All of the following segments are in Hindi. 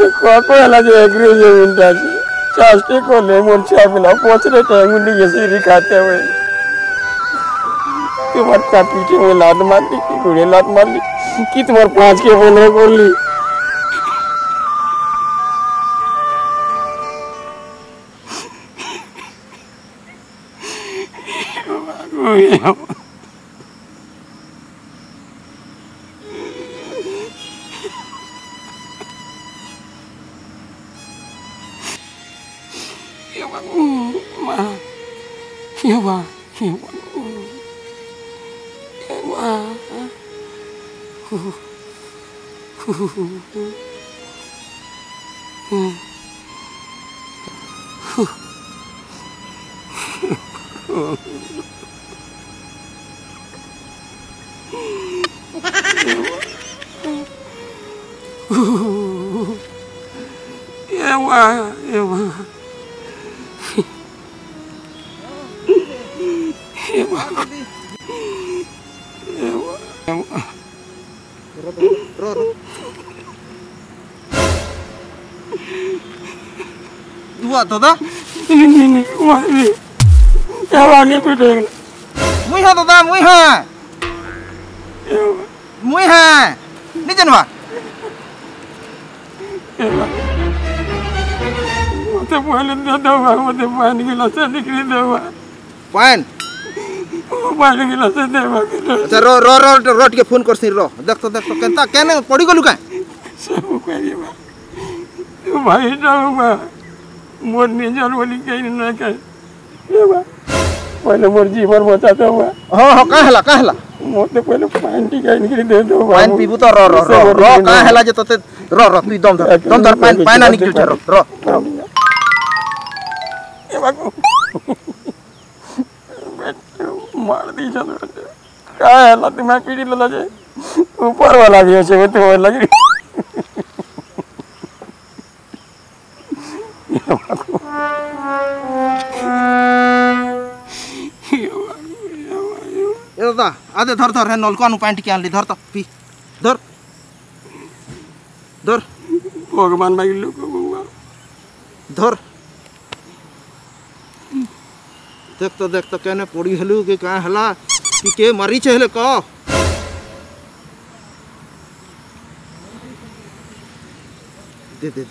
कहला जे एग्री जे उनटा चास्टे को ले मोर छा पिला पोचरे टाइम के सीरी खाते हुए तुम्हार का पीछे में लात मारली की गुड़े लात मारली कि तुम्हार 5 के बोले बोली दादा नहीं क्या वाली पीटे मुई है दादा मुई है नहीं जनवा मते पहले दे दो मते पानी गिलास निकली दो पानी गिलास दे अच्छा रो रो रो रोट के फोन करसी रो देख तो केनता केने पड़ी गलु का सब कहिबा तू भाई जाऊबा मोर निजर बोली कहीं ना कह पहले मोर जीवन बचाता हुआ हां कहला मोते पहले पानी टिका निकली दे दो पानी पीबू तो रो रो रो रो कहला जे तते रो रो तू दम धर पानी निकल छ रो रो ए बाबू मार दी चलो कहला तुम्हें पीड़ी लला जे ऊपर वाला भी है तो लगी दादा आधे धर धर है नलका नु पानी के आनली धर तो पी धर धर भगवान भाई लोग धर देख तो केने पड़ी हेलु के का हला कि के मारी छे हेले क दे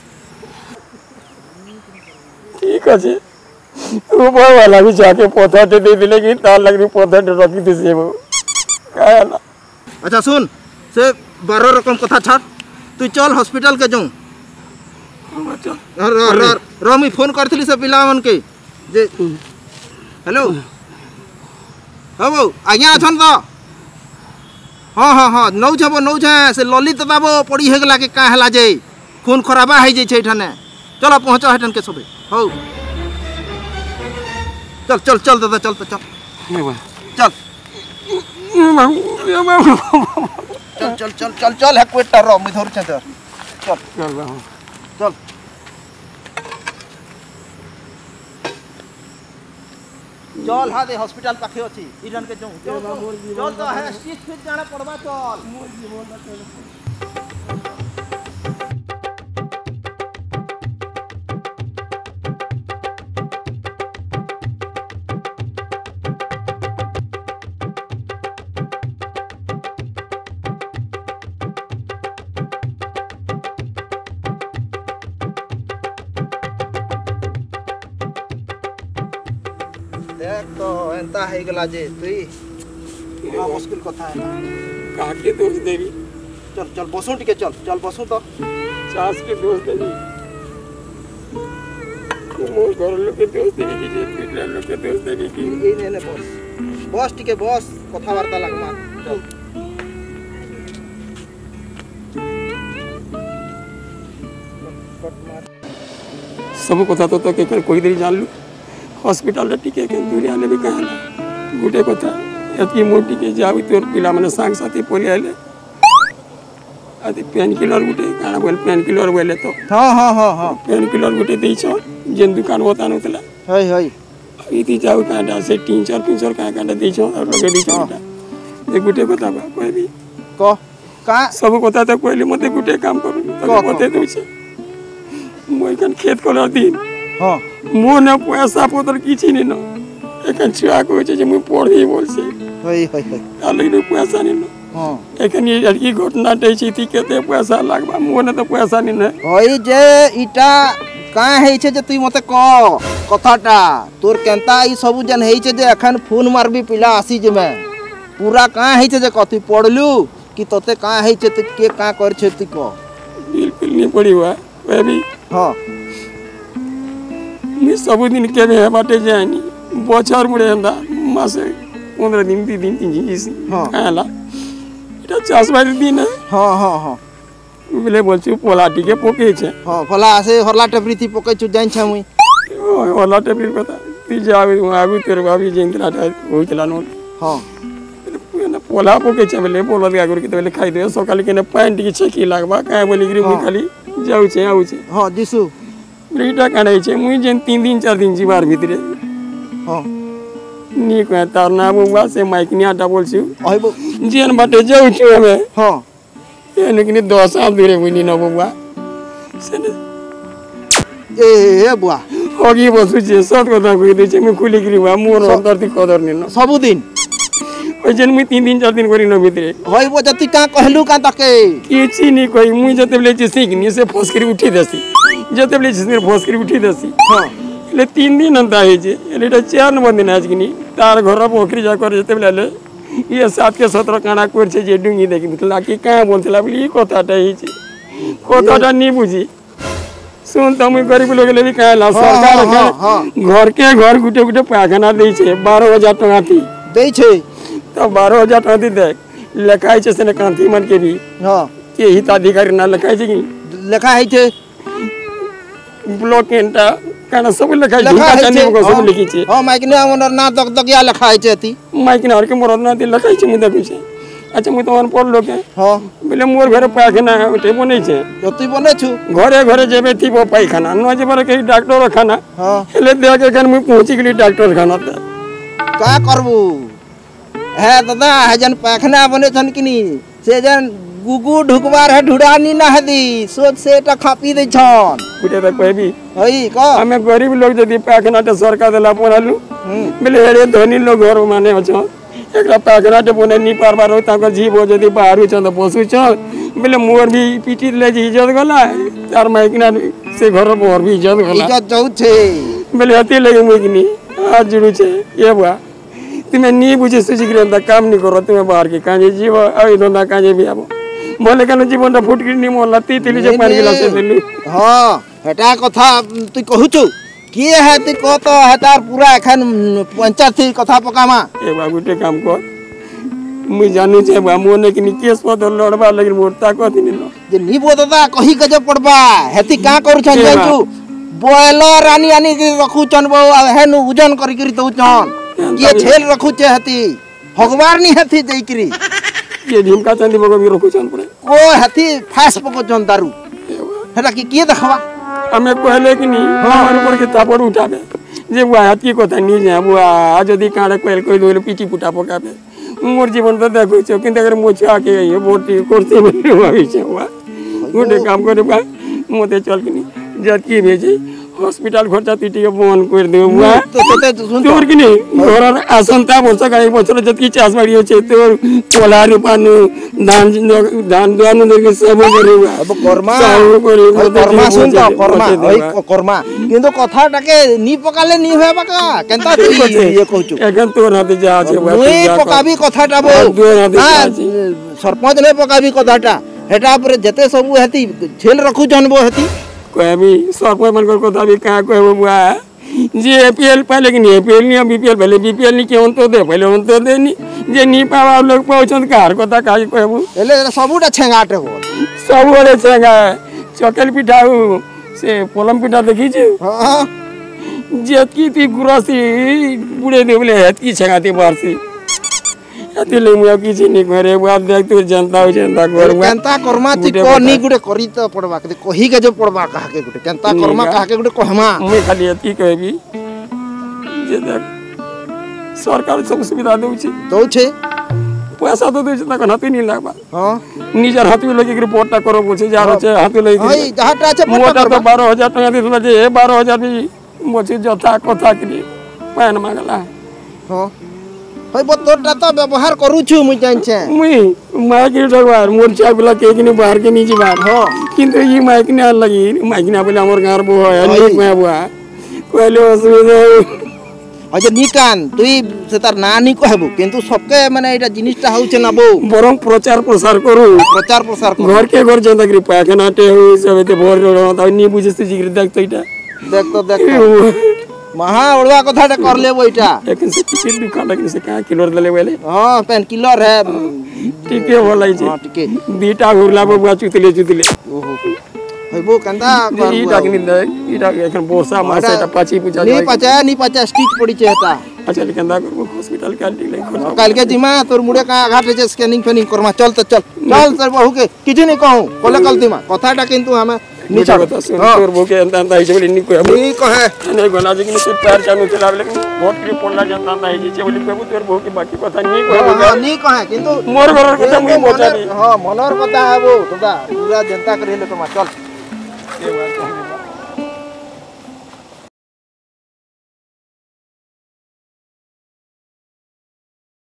ठीक है ऊपर वाला भी जाके पौधा दे दिले कि तार लग रही पौधा रखी थी से वो क्या ना अच्छा सुन से 12 रकम कथा छाड़ तू चल हॉस्पिटल के जाऊं रो मी फोन करथली से पिला मन के जे हेलो हो आज्ञा अछन तो हाँ नौ छे से ललित दाबो पड़ी हे गला के का हला जे खून खराबा है जे छै ठने चलो पहुंचो हटन के सबे हो चल दादा चल तो चल है कोटा रो मैं धर छ चल चल हा दे हॉस्पिटल पाखे अछि इरन के चल तो है स्टिच फिट जाना पड़बा चल मोर जीवन देख तो एंता है गला जे तुई बड़ा मुश्किल कथा है काके दोष देवी चल बसू टिके चल बसू तो चास के दोष देवी मोर घर लोग के दोष देवी की जे पिटला लोग के दोष देवी की ए ने बस टिके बस कथा वार्ता लगमा चल सब कथा तो के कोई देरी जान लू हॉस्पिटल टिके के दूरी आले भी कहला गुटे कथा एतकी मोटी के जावी तोर पिला माने सांग साथी पोले आले आदि पेन किलर गुटे काना बोल पेन किलर बोले तो हां पेन किलर गुटे देई छ जेन दुकान होता नतला हाय इति जाऊ कांडा से 3-4 कांडा देई छ और लगे देई छ एक गुटे कथा कहबी क का सब कथा तो कहली मते गुटे काम करू तो कते दउ छ एखन खेत कलर दिन हां मो न पैसा पत्र किछि नहीं न एखन छुआ को जे मुई पढ़ी बोल से होय होय होय ताले न पैसा नहीं न हां एखन ये लड़की घटना दै छी ती केते पैसा लागबा मो न तो पैसा नहीं न होय जे इटा का है छे जे तू मते कह कथाटा तोर केनता ई सब जन है छे जे एखन फोन मारबी पिला आसी जे मैं पूरा का है छे जे कथि पढ़लू कि तोते का है छे त के का कर छे तू कह बिल्कुल नहीं पड़ी हुआ अभी हां मैं सब दिन के में बाटे जानी बचर मुड़े अंदा मासे 15 दिन 2 दिन 3 दिन हां आला এটা চাষ বাড়ি দিন हां हां हां বলে বলছি পোলা টিকে পকেছে हां फला से हरला टेपरीती पकै छु जान छ मुई ওলা টেবিল কথা তুই যাবি আবি তোর ভাবি যেনলা হইতলা নো हां পোলা পকেছে বলে পোলা দিয়া করে বলে খাই দে সকালে কেনে প্যান্ট টিকে ছেকি লাগবা কায় বলি গরি মুই খালি যাউছে আউছে हां दिसु এইটা কানাইছে মুই যেন 3 दिन 4 दिन जीवार ভিতরে हां नी কয় তার নাম বাবা সে মাইক নিয়াটা বলছি আইবো যেন বাটে যাউছি আমি हां এনে কিনি 10 সাল দূরে বইনি না বাবা সেনে ए बुआ होगी बसुचे सत কথা কই দিছে আমি খুলি গরি বা মোর অন্তর তি কদর নিন सब दिन ওই যেন মুই 3 दिन 4 दिन করি ন ভিতরে होइबो जति का कहलू का तके किछि नी कई मुई जते बेले जे सिकनी से फसकरी उठी देसी जते बेले से फसकरी उठी देसी हां ले 3 दिन अंता है जे एटा 4 नंबर दिन आज किनी तार घर पोखरी जा कर जते बेले ये 7 के 17 काना कर छे जे डुंगी देखि मतलब कि का बोलतला बोली कथाटा है जे कथाटा नी बुझी सुन त मुई गरीब लोग ले भी कहला सरकार घर के घर गुटे गुटे पाखना दै छे 12000 टका थी दै छे तो 12000 टका दी देख लेखाई छे से कांती मन के भी हां के हिताधिकारी ना लेखाई छे कि लेखा है छे ब्लॉक एंटा काना सब लेखाई छे जाने को सब लिखी छे हां माइक ने हमर ना तक तकिया लेखा है छे ती माइक ने हर के मोर ना दी लेखाई छे मुदा कुछ अच्छा मुई तो पढ़ लो के हां बोले मोर घर पाखना उठे बनै छे जति बने छु घरे घरे जेबे थी वो पायखाना न जेबे के डॉक्टर खाना हां ले दे के कन मुई पहुंची गेली डॉक्टर खाना त का करबू है दादा है जन पाखना बने छन किनी से जन गुगु ढुकबार है ढुडानी ना हदी सोच से टा खापी दे छन उठे त कहबी हई का हमें गरीब लोग जदी पाखना त सरकार देला बनालू बोले हेरे धनी लोग घर माने छ एकरा पाखना त बने नी पारबार हो ताको जीव जदी बाहरु छ त बसु छ बोले मोर भी पीटी ले जी इज्जत गला तार माइकना से घर मोर भी इज्जत गला इज्जत जाउ छे बोले हती लगे मुइकनी आज जुड़ू छे ये बुआ तुम्हें नी बुझे सुजी गिरंदा काम नहीं करो तुम्हें बाहर के काजे जीव आई दोंदा काजे भी आबो बोले कन जीवन फुटकी नी मोला तीतिली जे पानी गिलास देलु हां हेटा कथा तू कहू छु के है तू कह तो हेतार पूरा एखन पंचायत थी कथा पकामा ए बाबूटे काम कर मुई जानू छे बा मोने कि नी केस पद लड़बा लेकिन मोरता कथि नी जे नी बोदता कही के जे पड़बा हेती का करू छन जानछु बॉयलर रानी आनी के रखू छन बो हेनु वजन करी करी दउ छन ये छेल रखू छे हेती भगवान नी हेती जईकरी ये ढिमका चंदी बगो भी रखू छन पड़े को हेती फास पको छन दारू हेता की के देखवा हमें कहले कि नी हमारे ऊपर के तापड़ उठाबे जे बुआ हाथी कथा नी जा बुआ जदी काडे कहल कोई दोले पीटी पुटा पकाबे मोर जीवन तो देखो छ किंतु अगर मोछा के ये बोटी करते बोले भाई छ बुआ गुटे काम करे बा मोते चल कि नी जद की भेजी हॉस्पिटल खर्चा टीटी बन कर दे बुआ तोर कि नी घर आसंता वर्ष गाई बचर जद की चास बाड़ी होचे तोर पोला रूपानु धान दान के सब करे अब कर्मा कर्मा सुन तो कर्मा होई कर्मा किंतु कथाटाके नी पकाले नी होय बाका केनता तू ये कहछु एखन तोर हाथे जा छे मुई पकाबी कथाटा बो सरपंच ने पकाबी कथाटा हेटा पर जते सब हेती झेल रखू जनबो हेती कहबी सरपंच मन कथा भी का कहबो बुआ जे एपीएल पहले कि एपीएल नी बीपीएल पहले बीपीएल नी केवन तो दे पहले उन तो दे नी जे नी पावा लोग पहुंचन कार कथा काई कहबो एले सबुटा छेंगाटे हो सब वाले छेंगा चकल पिठाऊ से पोलम पिठा देखी छ हां जेतकी ती गुरासी बुड़े दे बोले हेतकी छेंगाती बारसी अति ले मुया किछि नी करे बुआ देख तू जनता हो जनता कर केनता कर्मा ती को नी गुटे करी त पड़बा के कही के जो पड़बा कहा के गुटे केनता कर्मा कहा के गुटे कहमा मुई खाली अति कहबी जे देख सरकार सब सुविधा दउ छी पैसा तो देछ तक हाथी नहीं लागबा हां निजर हाथी लगे रिपोर्टटा करो बुझे जा रहे हाथी लगे हई जहाटा আছে मोटा तो 12000 টাকা দিছিল যে 12000 भी मोची जथा कथा करी पैन मांगला हां हई बोतोटा तो व्यवहार करू छु मुई जानछे मुई माइक ढगवार मोर छा बिला के किने बाहर के नीचे बाहर हां किंतु ये माइक ने लगी माइक ने बोले हमर गार बो है अनेक में बुआ कहले असुविधा अजे निकान तुई से तार नानी कहबो किंतु सबके माने एटा जिनिसटा होउछे ना बो बरम प्रचार प्रसार करू घर के घर जनता के पाखना टे हो सबते भोर ता नी बुझे जिगर देख तो इटा देख महा ओडवा कथाटा कर लेबो इटा लेकिन से किसी दुकान लेकिन से का किलर दले वेले हां पेन किलर है टिके बोलाई जे हां टिके बीटा घुरला बुआ चुतले ओहो हइबो कंदा इटा के निंदा इटा एखन बोसा मासेटा पाची पूजा नी पचा स्टिच पड़ी छे हेता अच्छा लेकिन दा हॉस्पिटल का ले खो काल के दिमा तोर मुड़े का घाटे जे स्कैनिंग फेनिंग करमा चल तो चल सर बहु के किछु नहीं कहूं कोले कल दिमा कथाटा किंतु हमें नीचा बता सुन तोर बोके अंता हिजे बोली नी कहे नहीं गना जे कि से पैर चालू चला लेकिन बहुत की पड़ला जनता नहीं हिजे बोली कहबो तोर बोके बाकी कथा नी कहबो नी कहे किंतु मोर घर कथा मुई मोचा नी हां मनर कथा हेबो तोदा पूरा जनता करे ले तमा चल